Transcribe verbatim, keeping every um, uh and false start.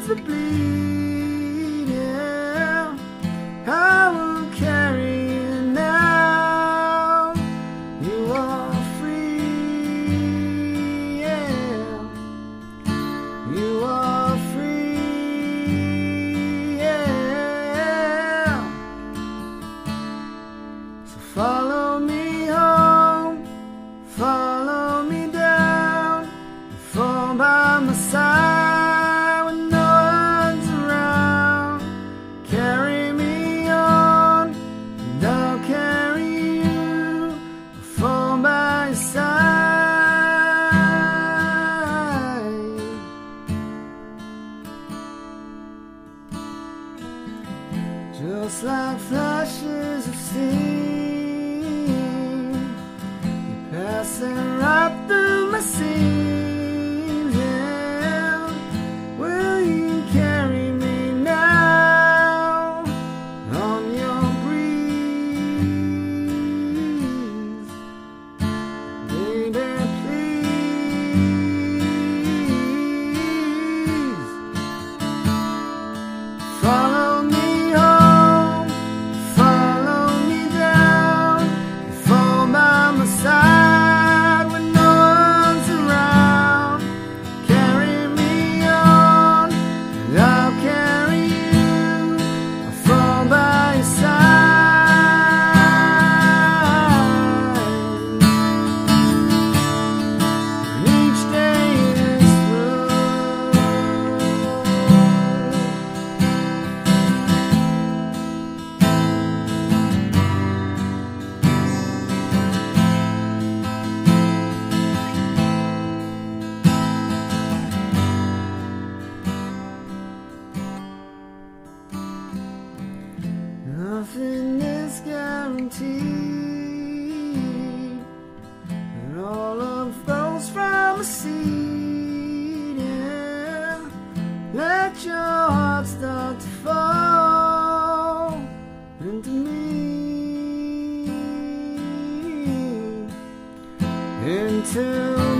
starts to bleed, yeah, I will carry you now. You are free, yeah, you are free, yeah. So follow me home, follow me down, fall by my side when no one's around. Carry me on, and I'll carry you, fall by your side. Just like flashes of steam, you're passing right through my seams, yeah. Will you carry me now on your breeze, baby, please? Follow me home, follow me down, fall by my side when no one's around. Carry me on, and I'll carry you, I'll fall by your side. When each day is through, nothing is guaranteed, and all of those from a seed, yeah. Let your heart start to fall into me, into